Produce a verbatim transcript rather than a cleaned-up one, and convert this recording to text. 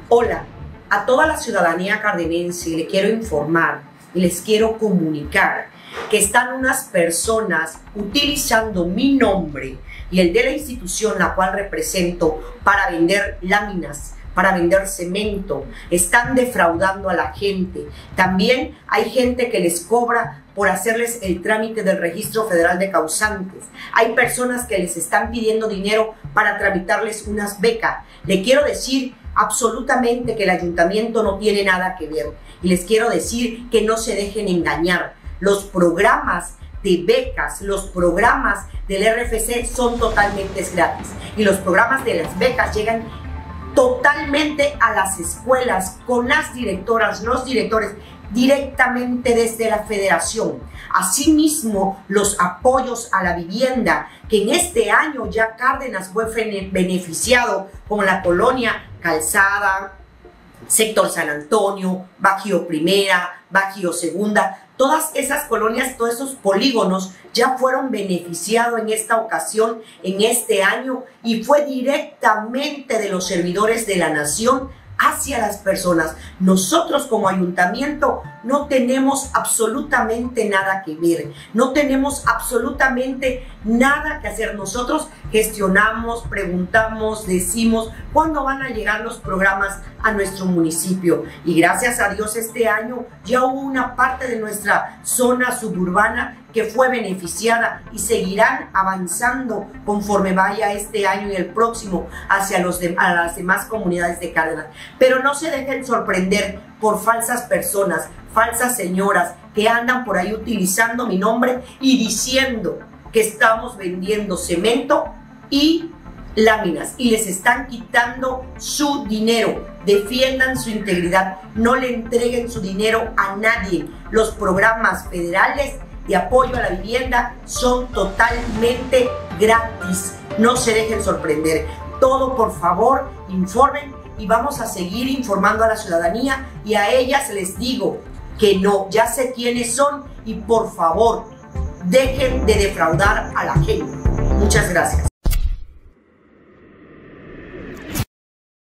Hola, a toda la ciudadanía cardenense le quiero informar y les quiero comunicar que están unas personas utilizando mi nombre y el de la institución la cual represento para vender láminas, para vender cemento. Están defraudando a la gente. También hay gente que les cobra por hacerles el trámite del Registro Federal de Causantes. Hay personas que les están pidiendo dinero para tramitarles unas becas. Le quiero decir absolutamente que el ayuntamiento no tiene nada que ver. Y les quiero decir que no se dejen engañar. Los programas de becas, los programas del R F C son totalmente gratis. Y los programas de las becas llegan totalmente a las escuelas, con las directoras, los directores, directamente desde la federación. Asimismo, los apoyos a la vivienda, que en este año ya Cárdenas fue beneficiado con la colonia Calzada, Sector San Antonio, Bajío Primera, Bajío Segunda. Todas esas colonias, todos esos polígonos ya fueron beneficiados en esta ocasión, en este año, y fue directamente de los servidores de la nación hacia las personas. Nosotros como ayuntamiento no tenemos absolutamente nada que ver, no tenemos absolutamente nada que hacer. Nosotros gestionamos, preguntamos, decimos cuándo van a llegar los programas a nuestro municipio, y gracias a Dios este año ya hubo una parte de nuestra zona suburbana que fue beneficiada y seguirán avanzando conforme vaya este año y el próximo hacia los de, a las demás comunidades de Cárdenas. Pero no se dejen sorprender por falsas personas, falsas señoras que andan por ahí utilizando mi nombre y diciendo que estamos vendiendo cemento y láminas, y les están quitando su dinero. Defiendan su integridad, no le entreguen su dinero a nadie. Los programas federales de apoyo a la vivienda son totalmente gratis. No se dejen sorprender. Todo, por favor, informen, y vamos a seguir informando a la ciudadanía, y a ellas les digo que no, ya sé quiénes son, y por favor, dejen de defraudar a la gente. Muchas gracias.